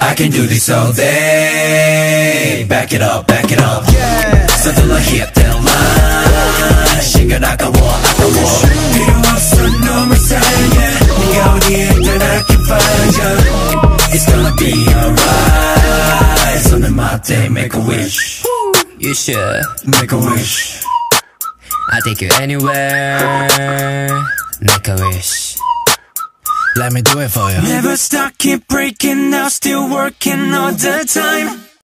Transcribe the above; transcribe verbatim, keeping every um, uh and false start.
I can do this all day. Back it up, back it up. 서둘러 hit that line. 시간 아까워, 아까워. 필요 없어, 너무 사랑해. 네가 어디에 있든 I can find you. It's gonna be alright. 손을 맞대, make a wish. You should make a wish. I'll take you anywhere. Make a wish. Let me do it for you. Never stop, keep breaking out, still working all the time.